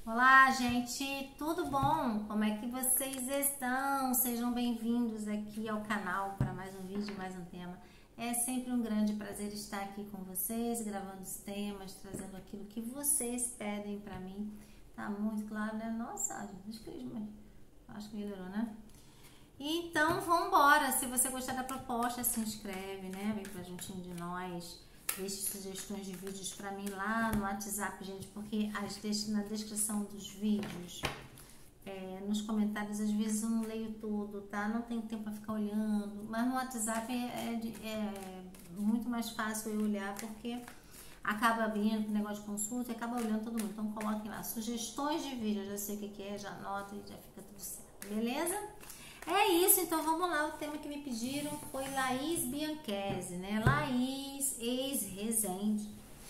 Olá, gente, tudo bom? Como é que vocês estão? Sejam bem-vindos aqui ao canal para mais um vídeo, mais um tema. É sempre um grande prazer estar aqui com vocês, gravando os temas, trazendo aquilo que vocês pedem para mim. Tá muito claro, né? Nossa, acho que melhorou, né? Então, vambora! Se você gostar da proposta, se inscreve, né? Vem pra juntinho de nós. Deixe sugestões de vídeos pra mim lá no WhatsApp, gente, porque na descrição dos vídeos, nos comentários, às vezes eu não leio tudo, tá? Não tenho tempo pra ficar olhando, mas no WhatsApp é muito mais fácil eu olhar, porque acaba abrindo negócio de consulta e acaba olhando todo mundo. Então, coloquem lá sugestões de vídeo, eu já sei o que é, já anota e já fica tudo certo, beleza? É isso, então vamos lá, o tema que me pediram foi Laís Bianchese, né? Laís, ex-Rezende,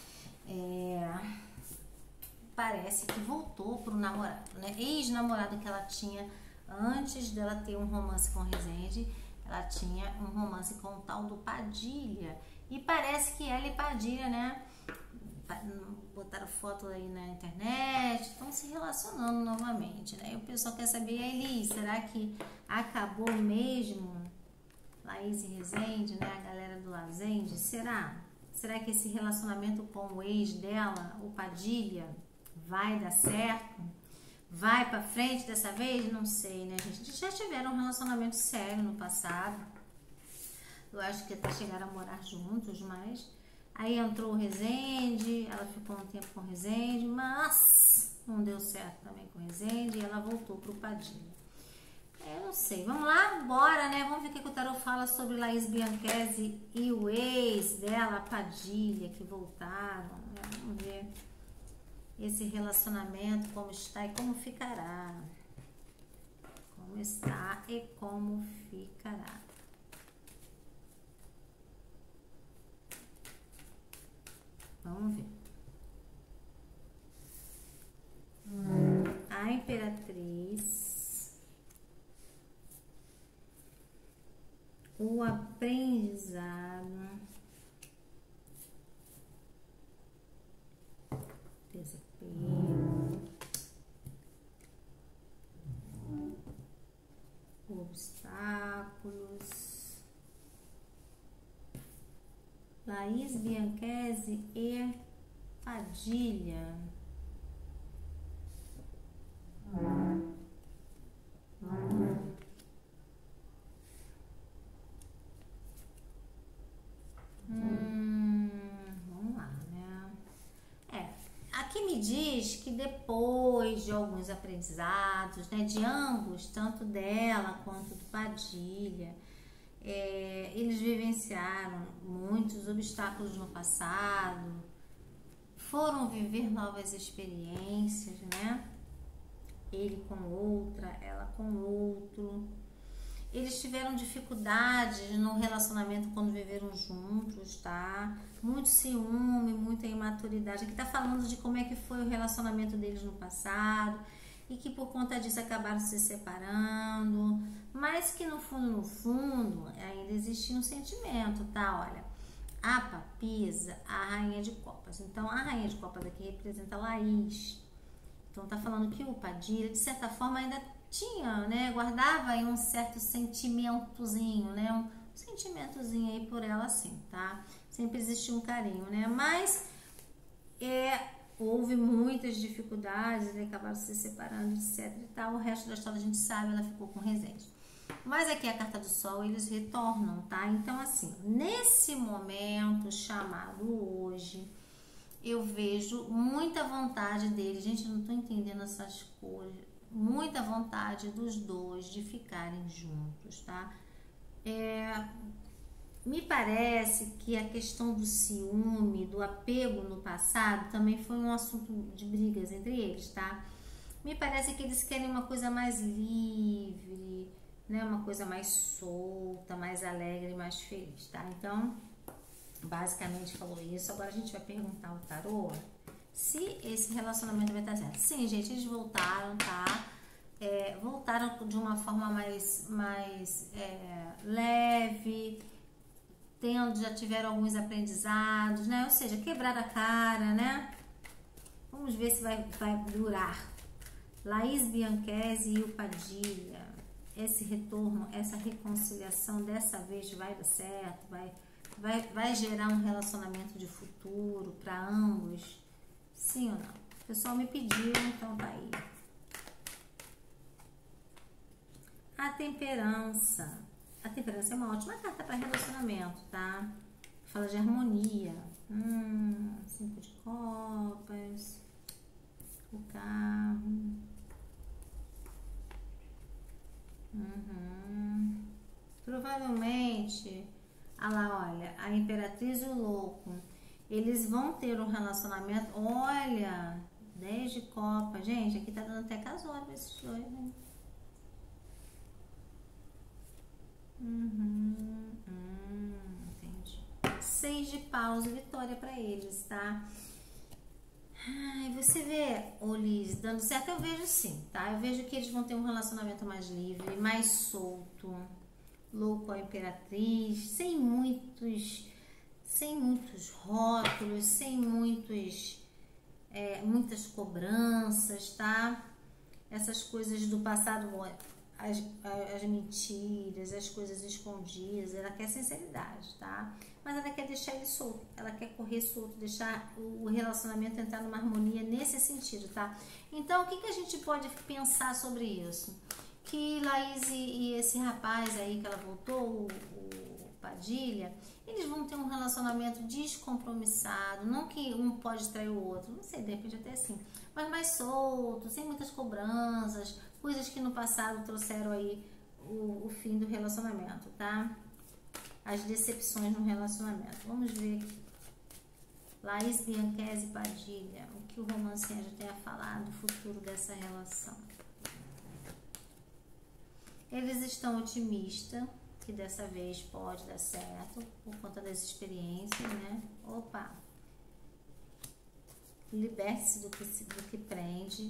parece que voltou pro namorado, né? Ex-namorado que ela tinha antes dela ter um romance com Rezende, ela tinha um romance com o tal do Padilha. E parece que ela e Padilha, né? Botaram foto aí na internet, estão se relacionando novamente, né? E o pessoal quer saber, Elis, será que acabou mesmo Laís e Rezende, né? A galera do Lazende, será? Será que esse relacionamento com o ex dela, o Padilha, vai dar certo? Vai pra frente dessa vez? Não sei, né, gente? Já tiveram um relacionamento sério no passado. Eu acho que até chegaram a morar juntos, mas aí entrou o Rezende, ela ficou um tempo com o Rezende, mas não deu certo também com o Rezende e ela voltou pro Padilha. Eu não sei, vamos lá? Bora, né? Vamos ver o que o tarot fala sobre Laís Bianchese e o ex dela, Padilha, que voltaram. Vamos ver esse relacionamento, como está e como ficará. Como está e como ficará. Vamos ver. A Imperatriz. O aprendizado. Desapego. Obstáculos. Laís Bianchese e Padilha. Vamos lá, né? Aqui me diz que depois de alguns aprendizados, né, de ambos, tanto dela quanto do Padilha, eles vivenciaram muitos obstáculos no passado, foram viver novas experiências, né? Ele com outra, ela com outro. Eles tiveram dificuldades no relacionamento quando viveram juntos, tá? Muito ciúme, muita imaturidade. Aqui tá falando de como é que foi o relacionamento deles no passado e que por conta disso acabaram se separando, mas que no fundo, ainda existia um sentimento, tá? Olha, a papisa, a rainha de copas. Então, a rainha de copas aqui representa a Laís. Então, tá falando que o Padilha, de certa forma, ainda tinha, né? Guardava aí um certo sentimentozinho, né? Um sentimentozinho aí por ela, assim, tá? Sempre existiu um carinho, né? Mas houve muitas dificuldades, eles acabaram se separando, etc e tal. O resto da história a gente sabe, ela ficou com Rezende. Mas aqui a carta do Sol, eles retornam, tá? Então, assim, nesse momento chamado hoje, eu vejo muita vontade dele. Gente, eu não tô entendendo essas coisas. Muita vontade dos dois de ficarem juntos, tá? Me parece que a questão do ciúme, do apego no passado, também foi um assunto de brigas entre eles, tá? Me parece que eles querem uma coisa mais livre, né? Uma coisa mais solta, mais alegre, mais feliz, tá? Então, basicamente falou isso. Agora a gente vai perguntar ao tarô se esse relacionamento vai estar certo. Sim, gente, eles voltaram, tá? Voltaram de uma forma mais leve, já tiveram alguns aprendizados, né? Ou seja, quebraram a cara, né? Vamos ver se vai durar Laís Bianchese e o Padilha. Esse retorno, essa reconciliação dessa vez vai dar certo, vai gerar um relacionamento de futuro para ambos? Sim ou não? O pessoal me pediu, então tá aí. A temperança. A temperança é uma ótima carta para relacionamento, tá? Fala de harmonia. 5 de copas. O carro. Provavelmente, olha, a Imperatriz e o Louco, eles vão ter um relacionamento. Olha, 10 de copa. Gente, aqui tá dando até casório pra esses dois, né? Entendi. 6 de paus e vitória pra eles, tá? Ai, você vê, ô Liz, dando certo, eu vejo sim, tá? Eu vejo que eles vão ter um relacionamento mais livre, mais solto, louco a Imperatriz, sem muitos rótulos, sem muitas cobranças, tá? Essas coisas do passado, as mentiras, as coisas escondidas, ela quer sinceridade, tá? Mas ela quer deixar ele solto, ela quer correr solto, deixar o relacionamento entrar numa harmonia nesse sentido, tá? Então, o que a gente pode pensar sobre isso? Que Laís e esse rapaz aí que ela voltou, o Padilha, eles vão ter um relacionamento descompromissado, não que um pode trair o outro, não sei, de repente até assim, mas mais solto, sem muitas cobranças, coisas que no passado trouxeram aí o fim do relacionamento, tá? As decepções no relacionamento. Vamos ver aqui. Laís Bianchese e Padilha, o que o romance já tem a falar do futuro dessa relação. Eles estão otimistas que dessa vez pode dar certo por conta das experiências, né? Opa! Liberte-se do que prende.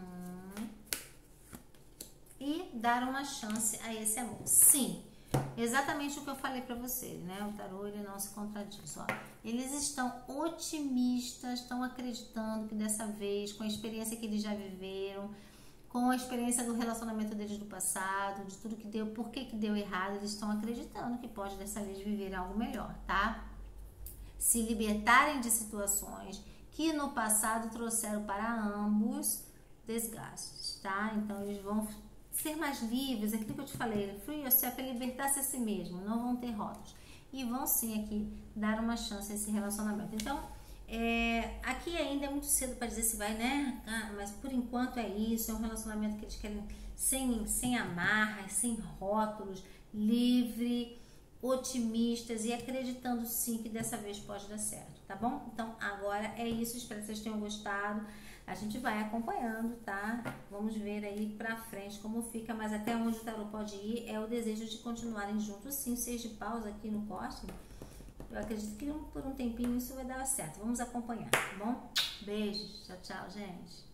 E dar uma chance a esse amor. Sim, exatamente o que eu falei pra vocês, né? O tarô, ele não se contradiz, ó. Eles estão otimistas, estão acreditando que dessa vez, com a experiência que eles já viveram, com a experiência do relacionamento deles do passado, de tudo que deu, por que deu errado, eles estão acreditando que pode dessa vez viver algo melhor, tá? Se libertarem de situações que no passado trouxeram para ambos desgastes, tá? Então eles vão ser mais livres, aquilo que eu te falei, free yourself, é libertar-se a si mesmo, não vão ter rótulos. E vão sim aqui dar uma chance a esse relacionamento. Então, aqui ainda é muito cedo para dizer se vai, né? Mas por enquanto é isso, é um relacionamento que eles querem sem amarras, sem rótulos, livre, otimistas e acreditando sim que dessa vez pode dar certo, tá bom? Então agora é isso, espero que vocês tenham gostado. A gente vai acompanhando, tá? Vamos ver aí pra frente como fica, mas até onde o tarô pode ir é o desejo de continuarem juntos, sim. 6 de paus aqui no corte. Eu acredito que por um tempinho isso vai dar certo. Vamos acompanhar, tá bom? Beijos, tchau, tchau, gente.